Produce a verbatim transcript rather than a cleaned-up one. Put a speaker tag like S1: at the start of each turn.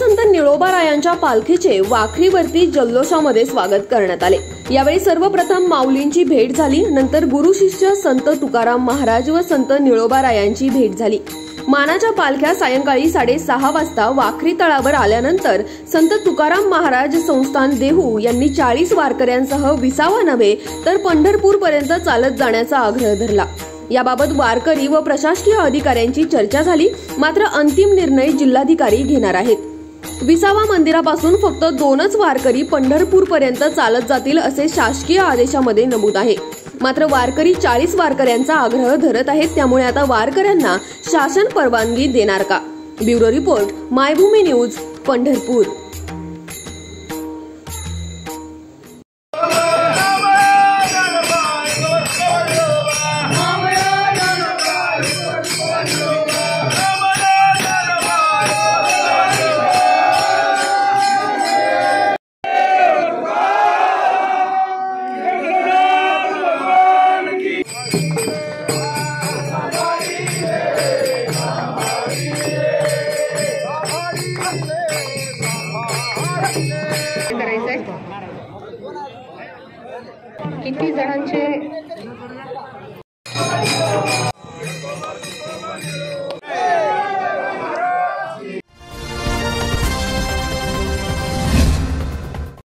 S1: संत निळोबारायांच्या पालखीचे वाखरीवरती जल्लोषामध्ये स्वागत करण्यात आले। यावेळी सर्वप्रथम माऊलींची भेट झाली, नंतर गुरु शिष्य संत तुकाराम महाराज व संत निळोबारायांची भेट झाली। मानाच्या पालख्या सायंकाळी साडेसहा वाजता वाखरी तळावर आल्यानंतर संत तुकाराम महाराज संस्थान देहू यांनी चाळीस वारकऱ्यांसह विसावा नव्हे तर पंढरपूर पर्यंत चालत जाण्याचा आग्रह धरला। याबाबत वारकरी व प्रशासकीय अधिकाऱ्यांची चर्चा झाली, मात्र अंतिम निर्णय जिल्हाधिकारी घेणार आहेत। विसावा मंदिरापासून फक्त दोनच वारकरी पंढरपूर पर्यंत चालत जातील असे शासकीय आदेशामध्ये नमूद आहे। मात्र वारकरी चाळीस वारकऱ्यांचा आग्रह धरत आहेत, त्यामुळे आता वारकऱ्यांना शासन परवानगी देणार का? Bureau report, Maybhumi news, Pandharpur.
S2: किती जणांचे